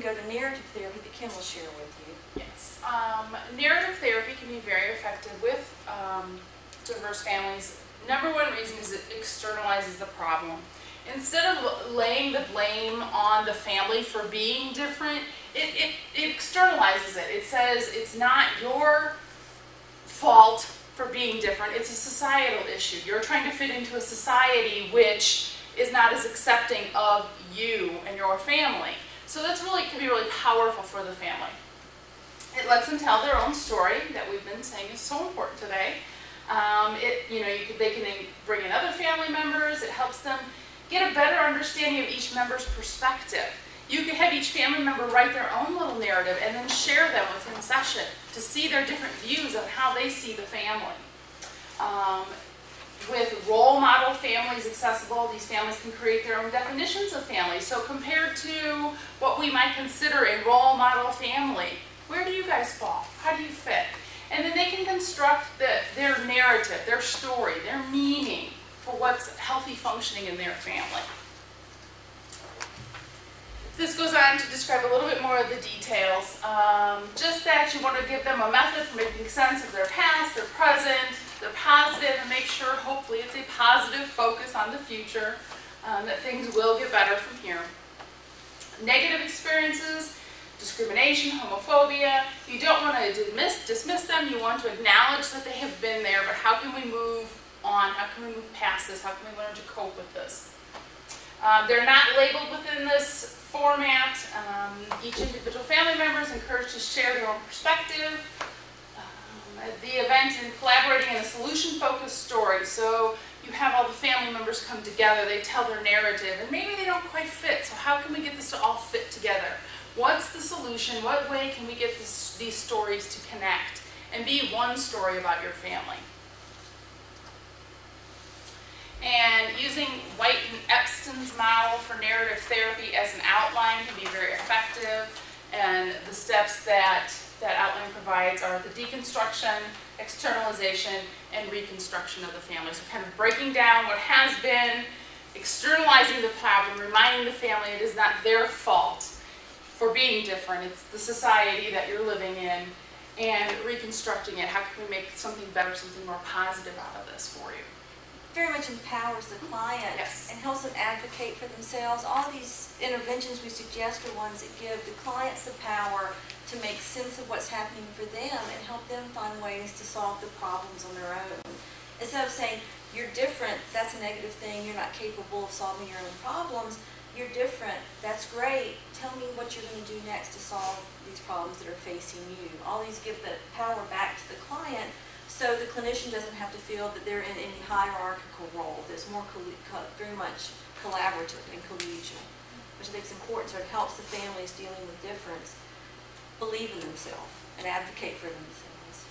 go to narrative therapy that Kim will share with you. Yes. Narrative therapy can be very effective with diverse families. Number one reason is it externalizes the problem. Instead of laying the blame on the family for being different, it externalizes it. It says it's not your fault for being different, it's a societal issue. You're trying to fit into a society which is not as accepting of you and your family. So that's really, can be really powerful for the family. It lets them tell their own story that we've been saying is so important today. They can bring in other family members. It helps them get a better understanding of each member's perspective. You can have each family member write their own little narrative and then share them within session to see their different views of how they see the family. With role model families accessible, these families can create their own definitions of family. So compared to what we might consider a role model family, where do you guys fall? How do you fit? And then they can construct their narrative, their story, their meaning for what's healthy functioning in their family. This goes on to describe a little bit more of the details. Just that you want to give them a method for making sense of their past, their present, their positive, and make sure hopefully it's a positive focus on the future, that things will get better from here. Negative experiences, discrimination, homophobia, you don't want to dismiss them, you want to acknowledge that they have been there, but how can we move on? How can we move past this? How can we learn to cope with this? They're not labeled within this format. Each individual family member is encouraged to share their own perspective. The event in collaborating in a solution-focused story. So you have all the family members come together, they tell their narrative, and maybe they don't quite fit. So how can we get this to all fit together? What's the solution? What way can we get these stories to connect and be one story about your family? And using White and Epstein's model for narrative therapy as an outline can be very effective. And the steps that outline provides are the deconstruction, externalization, and reconstruction of the family. So kind of breaking down what has been, externalizing the problem, reminding the family it is not their fault for being different. It's the society that you're living in, and reconstructing it. How can we make something better, something more positive out of this for you? Very much empowers the client. Yes. And helps them advocate for themselves. All these interventions we suggest are ones that give the clients the power to make sense of what's happening for them and help them find ways to solve the problems on their own. Instead of saying, you're different, that's a negative thing, you're not capable of solving your own problems, you're different, that's great, tell me what you're going to do next to solve these problems that are facing you. All these give the power back to the client, so the clinician doesn't have to feel that they're in any hierarchical role. There's more very much collaborative and collegial, which I think is important. So it helps the families dealing with difference believe in themselves and advocate for themselves.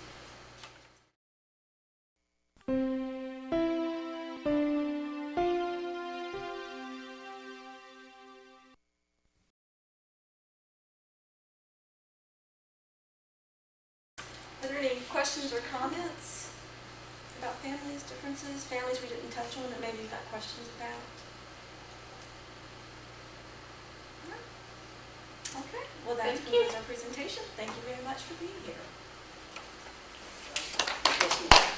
Are there any questions or comments about families, differences, families we didn't touch on that maybe you've got questions about? No? Okay, well that concludes our presentation. Thank you very much for being here.